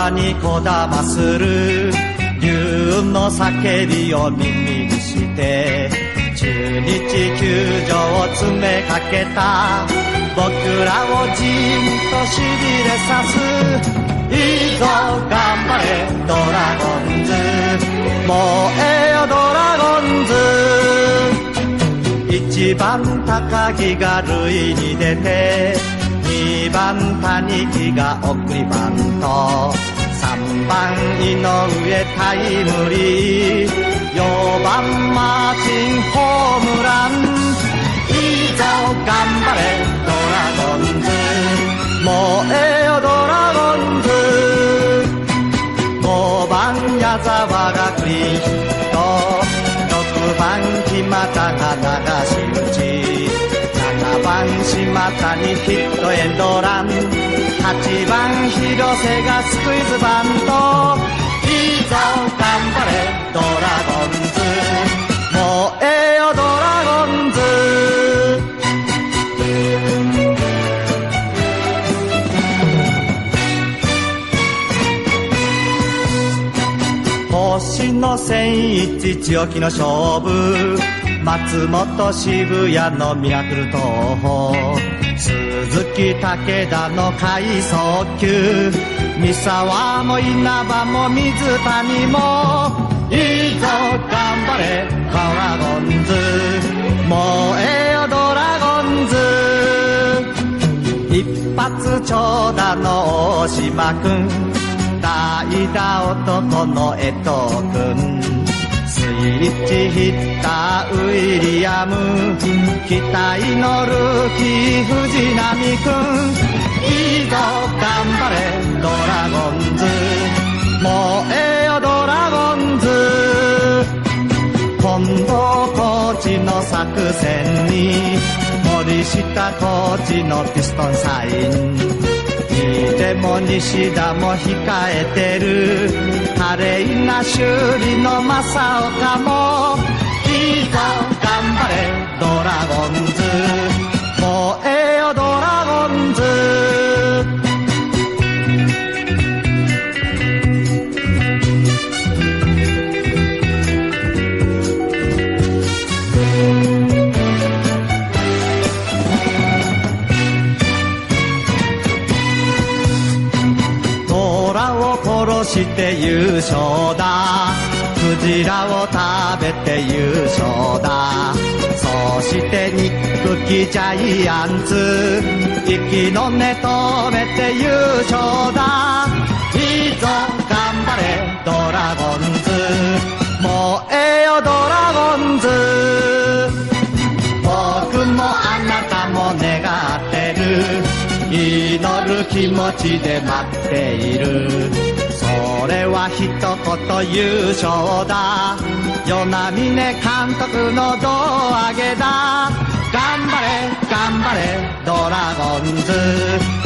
空にこだまする竜の叫びを耳にして中日球場を詰めかけた僕らをじんとしびれさすいいぞ頑張れドラゴンズ燃えよドラゴンズ一番高木が塁に出て2番谷木が送りバント3番井上タイムリー4番マーチンホームランいいぞ頑張れドラゴンズ燃えよドラゴンズ5番矢沢がクリーンヒット6番木俣が流し打ち7番島田にヒットエンドラン8番広瀬がスクイズバントいいぞ頑張れドラゴンズ燃えよドラゴンズ星野千一強気の勝負松本渋谷のミラクル投法鈴木武田の快速球三沢も稲葉も水谷もいいぞ頑張れドラゴンズ燃えよドラゴンズ一発長打の大島君代打男の江藤君スイッチヒッターウィリアム期待のルーキー藤浪君いいぞ頑張れドラゴンズ燃えよドラゴンズ近藤コーチの作戦に森下コーチのピストンサインでも西田も控えてる華麗な修理の正岡もいいぞ頑張れドラゴンズ燃えよドラゴンズ殺して優勝だクジラを食べて優勝だそして憎きジャイアンツ息の根止めて優勝だいいぞ頑張れドラゴンズ燃えよドラゴンズ僕もあなたも願ってる祈る気持ちで待っているそれは一言優勝だ与那嶺監督の胴上げだ頑張れ頑張れドラゴンズ